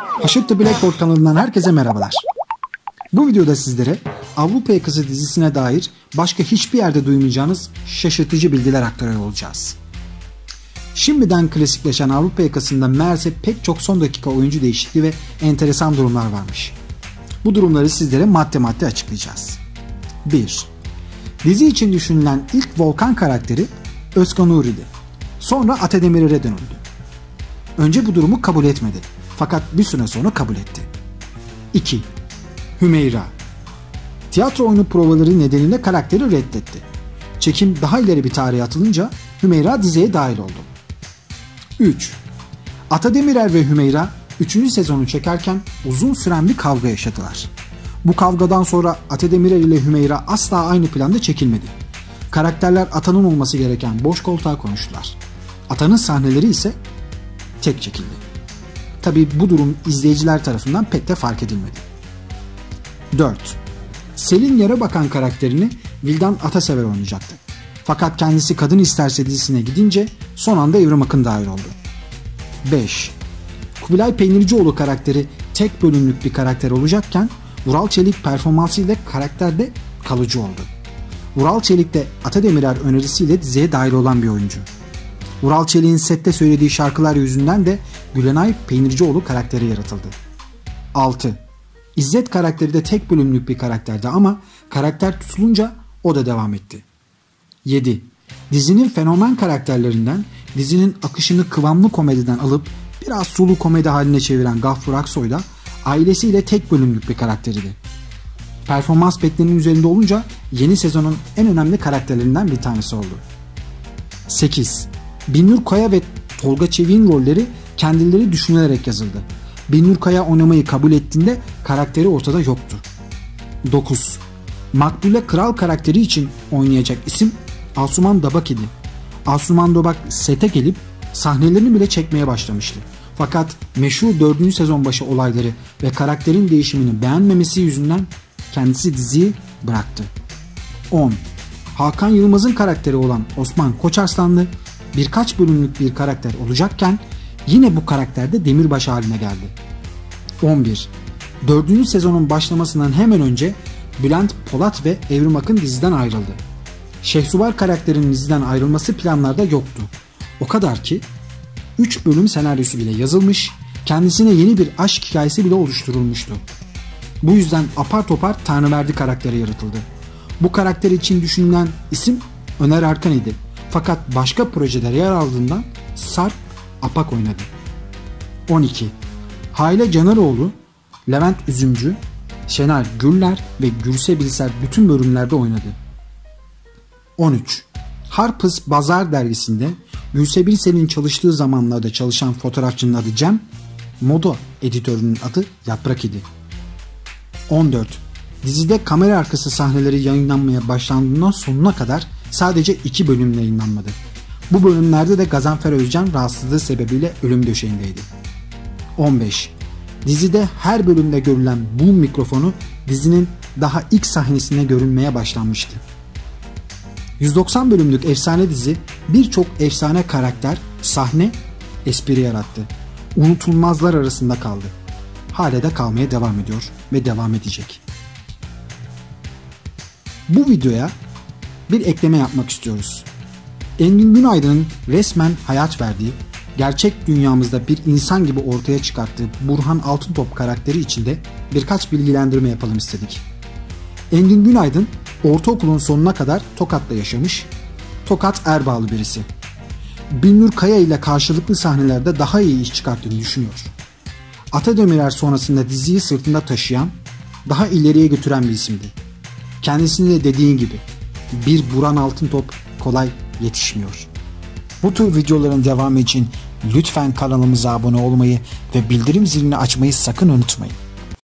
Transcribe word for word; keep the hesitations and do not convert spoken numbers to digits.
Haşır The Blackboard kanalından herkese merhabalar. Bu videoda sizlere Avrupa Yakası dizisine dair başka hiçbir yerde duymayacağınız şaşırtıcı bilgiler aktarıyor olacağız. Şimdiden klasikleşen Avrupa Yakası'nda meğerse pek çok son dakika oyuncu değişikliği ve enteresan durumlar varmış. Bu durumları sizlere madde madde açıklayacağız. bir. Dizi için düşünülen ilk Volkan karakteri Özkan Uğur'ydi. Sonra Ate Demirer'e dönüldü. Önce bu durumu kabul etmedi. Fakat bir süre sonra kabul etti. iki. Hümeyra. Tiyatro oyunu provaları nedeniyle karakteri reddetti. Çekim daha ileri bir tarihe atılınca Hümeyra diziye dahil oldu. üç. Ate Demirer ve Hümeyra üçüncü sezonu çekerken uzun süren bir kavga yaşadılar. Bu kavgadan sonra Ate Demirer ile Hümeyra asla aynı planda çekilmedi. Karakterler Ata'nın olması gereken boş koltuğa konuştular. Ata'nın sahneleri ise tek çekildi. Tabii bu durum izleyiciler tarafından pek de fark edilmedi. dört. Selin Yarabakan karakterini Vildan Atasever oynayacaktı. Fakat kendisi Kadın İsterse dizisine gidince son anda Evrim Akın dahil oldu. beş. Kubilay Peynircioğlu karakteri tek bölümlük bir karakter olacakken Vural Çelik performansıyla karakterde kalıcı oldu. Vural Çelik de Ate Demirer önerisiyle diziye dahil olan bir oyuncu. Vural Çelik'in sette söylediği şarkılar yüzünden de Gülenay Peynircioğlu karakteri yaratıldı. altı. İzzet karakteri de tek bölümlük bir karakterdi ama karakter tutulunca o da devam etti. yedi. Dizinin fenomen karakterlerinden dizinin akışını kıvamlı komediden alıp biraz sulu komedi haline çeviren Gaffur Aksoy da ailesiyle tek bölümlük bir karakteriydi. Performans beklenenin üzerinde olunca yeni sezonun en önemli karakterlerinden bir tanesi oldu. sekiz. Binnur Kaya ve Tolga Çevik'in rolleri kendileri düşünülerek yazıldı. Binnur Kaya oynamayı kabul ettiğinde karakteri ortada yoktu. dokuz. Makbule Kral karakteri için oynayacak isim Asuman Dabak idi. Asuman Dabak sete gelip sahnelerini bile çekmeye başlamıştı. Fakat meşhur dördüncü sezon başı olayları ve karakterin değişimini beğenmemesi yüzünden kendisi diziyi bıraktı. on. Hakan Yılmaz'ın karakteri olan Osman Koçarslanlı birkaç bölümlük bir karakter olacakken yine bu karakterde demirbaşı haline geldi. on bir. dördüncü sezonun başlamasından hemen önce Bülent Polat ve Evrim Akın diziden ayrıldı. Şehsuvar karakterinin diziden ayrılması planlarda yoktu. O kadar ki üç bölüm senaryosu bile yazılmış, kendisine yeni bir aşk hikayesi bile oluşturulmuştu. Bu yüzden apar topar Tanrıverdi karakteri yaratıldı. Bu karakter için düşünülen isim Öner Arkan idi. Fakat başka projelere yer aldığından Sarp Apak oynadı. on iki. Haile Canaroğlu, Levent Üzümcü, Şener Güller ve Gülse Bilser bütün bölümlerde oynadı. on üç. Harpers Bazar dergisinde Gülse Bilser'in çalıştığı zamanlarda çalışan fotoğrafçının adı Cem, moda editörünün adı Yaprak idi. on dört. Dizide kamera arkası sahneleri yayınlanmaya başlandığından sonuna kadar sadece iki bölüm yayınlanmadı. Bu bölümlerde de Gazanfer Özcan rahatsızlığı sebebiyle ölüm döşeğindeydi. on beş. Dizide her bölümde görülen boom mikrofonu dizinin daha ilk sahnesinde görünmeye başlanmıştı. yüz doksan bölümlük efsane dizi birçok efsane karakter, sahne, espri yarattı. Unutulmazlar arasında kaldı. Hala da kalmaya devam ediyor ve devam edecek. Bu videoya bir ekleme yapmak istiyoruz. Engin Günaydın'ın resmen hayat verdiği, gerçek dünyamızda bir insan gibi ortaya çıkarttığı Burhan Altıntop karakteri içinde birkaç bilgilendirme yapalım istedik. Engin Günaydın, ortaokulun sonuna kadar Tokat'ta yaşamış, Tokat Erbağlı birisi. Binnur Kaya ile karşılıklı sahnelerde daha iyi iş çıkarttığını düşünüyor. Ate Demirer sonrasında diziyi sırtında taşıyan, daha ileriye götüren bir isimdi. Kendisine de dediğin gibi bir Burhan Altıntop kolay yetişmiyor. Bu tür videoların devamı için lütfen kanalımıza abone olmayı ve bildirim zilini açmayı sakın unutmayın.